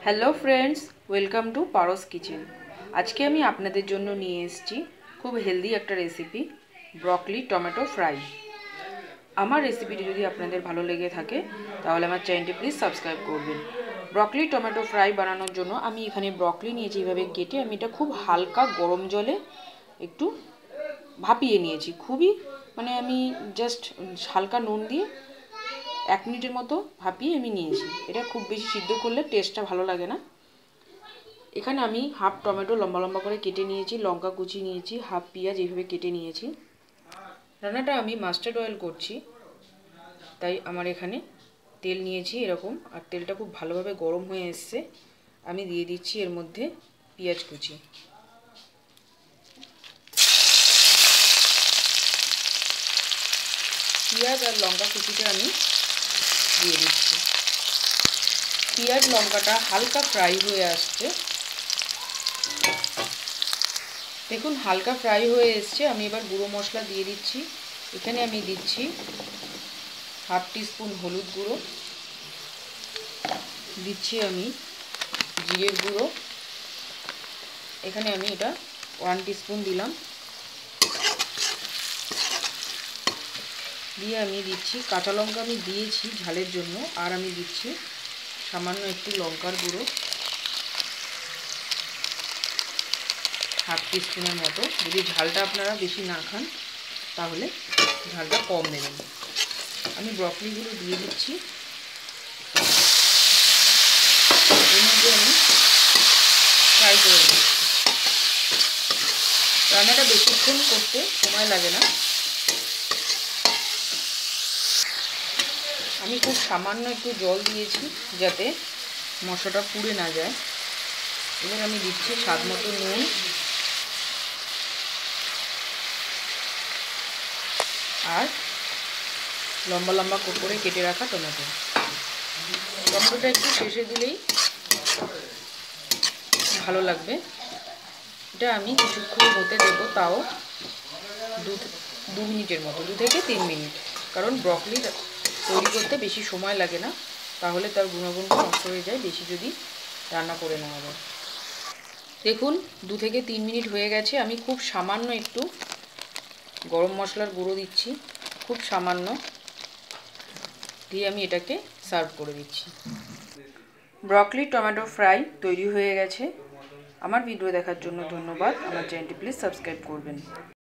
Hello friends, welcome to Paras kitchen. আজকে আমি আপনাদের জন্য নিয়ে এসেছি খুব হেলদি একটা রেসিপি, ব্রকলি টমেটো ফ্রাই। আমার রেসিপিটি যদি আপনাদের ভালো লেগে থাকে তাহলে আমার চ্যানেলটি প্লিজ সাবস্ক্রাইব করবেন। ব্রকলি টমেটো ফ্রাই বানানোর জন্য আমি এখানে ব্রকলি নিয়েছি, এইভাবে কেটে আমি এটা খুব হালকা গরম জলে একটু ভাপিয়ে নিয়েছি। আমি জাস্ট হালকা নুন দিয়ে 1 মিনিটের মতো ভাপিয়ে আমি নিয়েছি। এটা খুব বেশি সিদ্ধ করলে টেস্টটা ভালো লাগে না। এখানে আমি হাফ টমেটো লম্বা লম্বা করে কেটে নিয়েছি, লঙ্কা কুচি নিয়েছি, হাফ পেঁয়াজ এইভাবে কেটে নিয়েছি। রান্নাটা আমি মাস্টার্ড অয়েল করছি, তাই আমার এখানে তেল নিয়েছি এরকম, আর তেলটা খুব ভালোভাবে গরম হয়ে এসছে। আমি দিয়ে দিচ্ছি এর মধ্যে পেঁয়াজ কুচি। পেঁয়াজ আর লঙ্কা কুচিটা আমি দিয়ে দিচ্ছি। পেঁয়াজ লঙ্কাটা হালকা ফ্রাই হয়ে আসছে, দেখুন হালকা ফ্রাই হয়ে এসছে। আমি এবার গুঁড়ো মশলা দিয়ে দিচ্ছি। এখানে আমি দিচ্ছি হাফ টিস্পুন হলুদ গুঁড়ো, দিচ্ছি আমি জিরের গুঁড়ো, এখানে আমি এটা 1 টিস্পুন দিলাম, দিয়ে আমি দিচ্ছি কাঁচা লঙ্কা আমি দিয়েছি ঝালের জন্য, আর আমি দিচ্ছি সামান্য একটু লঙ্কার গুঁড়ো হাফ টিস্পুনের মতো। যদি ঝালটা আপনারা বেশি না খান তাহলে ঝালটা কম দেবেন। আমি ব্রকলিগুলো দিয়ে দিচ্ছি, এর মধ্যে আমি ফ্রাই করে দিচ্ছি। রান্নাটা বেশিক্ষণ করতে সময় লাগে না। আমি খুব সামান্য একটু জল দিয়েছি যাতে মশলাটা পুড়ে না যায়। এবার আমি দিচ্ছি স্বাদ মতো নুন, আর লম্বা লম্বা করে কেটে রাখা টমেটো। টমেটোটা একটু শেষে দিলেই ভালো লাগবে। এটা আমি কিছুক্ষণ হতে দেবো, তাও 2 মিনিটের মতো, 2 থেকে 3 মিনিট, কারণ ব্রকলি তৈরি করতে বেশি সময় লাগে না, তাহলে তার গুণাগুণটা নষ্ট হয়ে যায় বেশি যদি রান্না করে নেওয়া যায়। দেখুন 2 থেকে 3 মিনিট হয়ে গেছে। আমি খুব সামান্য একটু গরম মশলার গুঁড়ো দিচ্ছি, খুব সামান্য, দিয়ে আমি এটাকে সার্ভ করে দিচ্ছি। ব্রকলি টমেটো ফ্রাই তৈরি হয়ে গেছে। আমার ভিডিও দেখার জন্য ধন্যবাদ। আমার চ্যানেলটি প্লিজ সাবস্ক্রাইব করবেন।